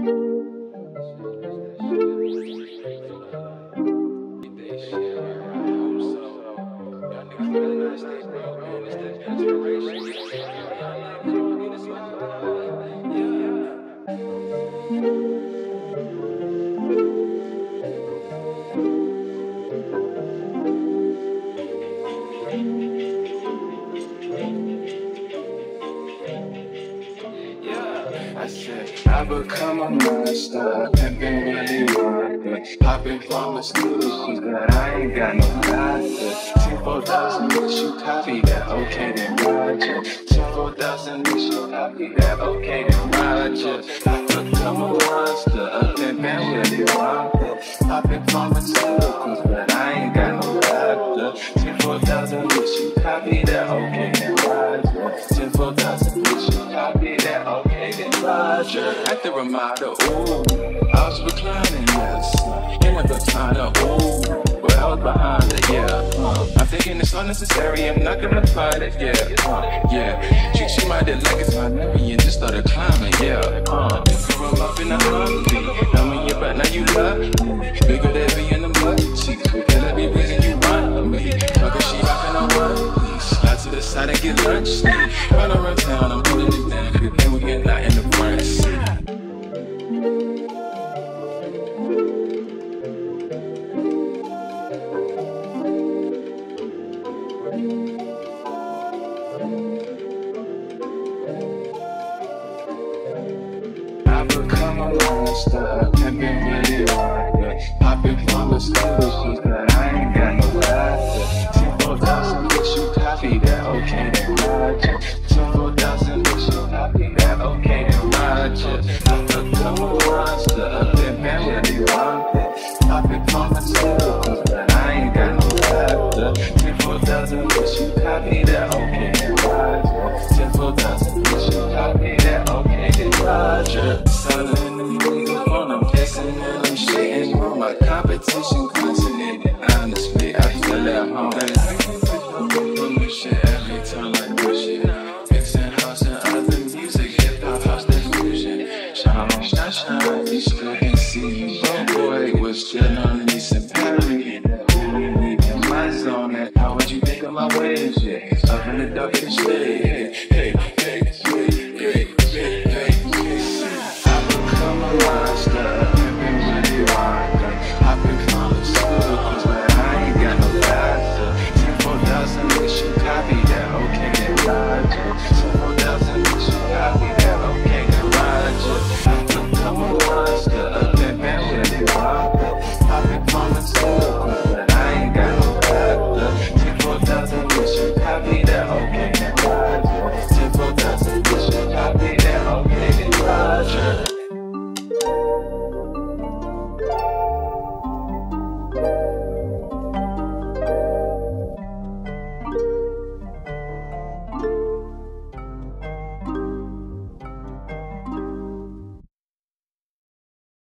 I said, I become a monster, pimpin' really worth popping from a studio, but I ain't got no doctor. 10,000, wish you copy that, okay then Roger. 10,000, wish you copy that, okay then Roger. I become a monster, a pimpin' really worth popping from a studio, but I ain't got no doctor. 10,000, wish you copy that, okay then Roger. 10,000, wish you copy that, okay then Roger. At the Ramada, ooh, I was reclining, yes, in a katana, ooh, but I was behind it, yeah. I'm thinking it's not necessary, I'm not gonna fight it, yeah. She might have like it's my name and just started climbing, yeah. Threw him up in a heartbeat. Now when you're back, now you love me. Bigger than be in the mud cheeks. Can I be reason you want me? Fuck she rockin' on one piece. Slide to the side and get lunch. Run around town, I'm putting it down. Cause then we get out in the front seat. I become a monster, pimpin' really hard, popping from the studios, but I ain't got no doctor. 10,000, wish you copy that, okay then Roger. 10,000, wish you copy that, okay then Roger. I become a monster, pimpin' really hard, popping from the studios, but I ain't got no doctor. 10,000, wish you copy that, okay then Roger. 10,000, wish you copy that, okay then Roger. I'm pissing and I'm shitting on my competition.